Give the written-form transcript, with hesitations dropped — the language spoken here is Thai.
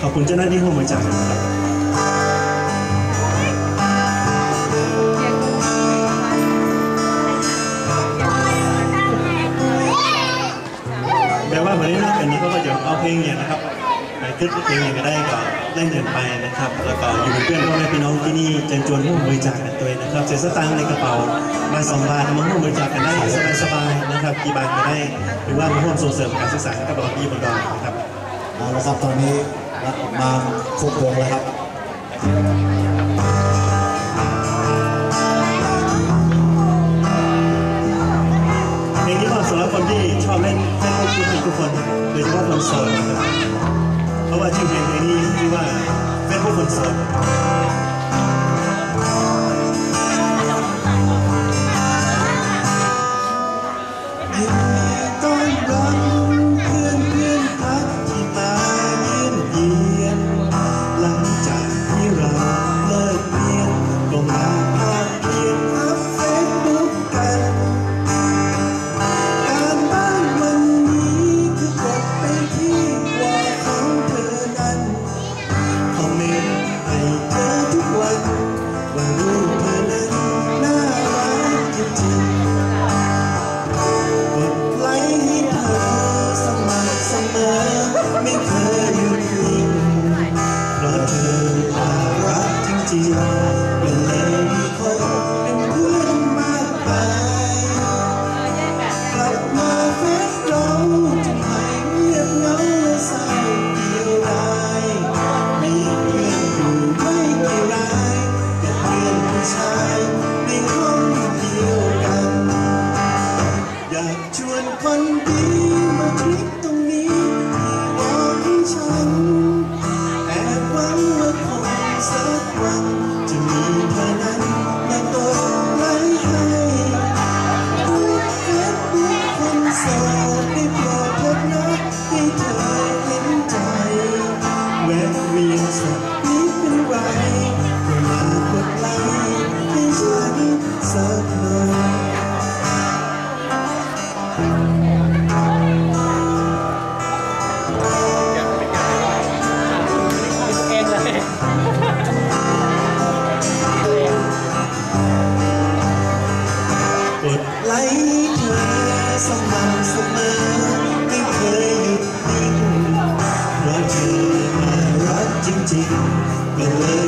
อบคุณเจ้าหน้าที่ร่วมบริจาคครับแปลว่าวันนี้นอกจากนี้เขาก็จะเอาเพลงเนี่ยนะครับไปขึ้นเพลงอย่างก็ได้ก็ได้เงินไปนะครับแล้วก็อยู่เป็นเพื่อนพ่อแม่พี่น้องที่นี่เชิญชวนร่วมบริจาคกันด้วยนะครับเศษสตางค์ในกระเป๋าบาท2 บาทมาร่วมบริจาคกันได้สบายๆนะครับกี่บาทก็ได้หรือว่ามาร่วมส่งเสริมการศึกษาให้กับเราที่บนดอยนะครับเอาละครับตอนนี้มาครบวงแล้วครับเพลงนี้ก็สำหรับคนที่ชอบเล่นเฟซบุ๊กทุกคนโดยเฉพาะคนโสดนะครับเพราะว่าชื่อเพลงนี้ชื่อว่าเฟซบุ๊กคนโสดก็เลย